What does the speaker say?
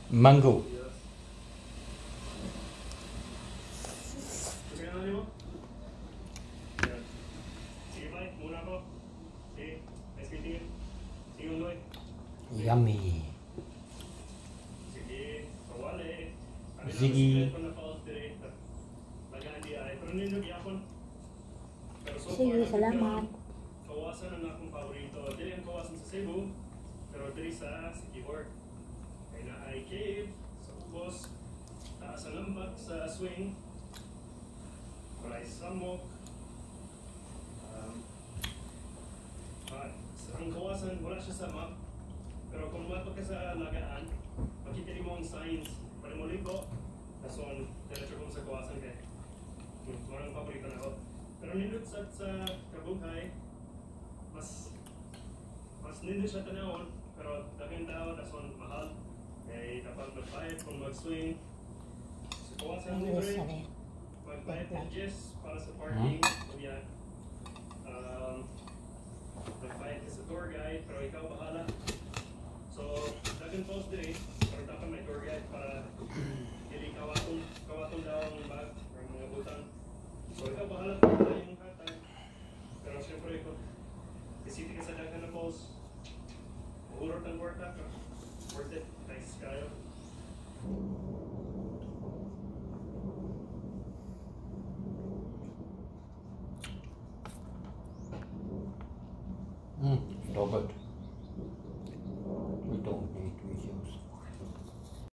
Mango. Yummy. Ziggy. Sige, salamat. Kawasan ang akong paborito. Dili ang kawasan sa Cebu, pero dili sa Sikihor. Kaya na ay cave, sa ubos, taas ang lambak sa swing, walay samok. Ang kawasan, wala siya sa map, pero kung mato ka sa lagaan, makikita mo ang signs. Pwede mo liko, kason, diretso kong sa kawasan kay. Marang paborito na ako. Pero nindot sa kabuhay, mas nindot siya tanawon, pero daking tao dason mahal. Kaya dapat magbayad kung mag-swing. Sa kawasan libre, magbayad ng Jess para sa parking. Yan. Magbayad ka sa tour guide, pero ikaw bahala. So, dagang post din pero dapat may tour guide para hindi kawatong daw ang bag.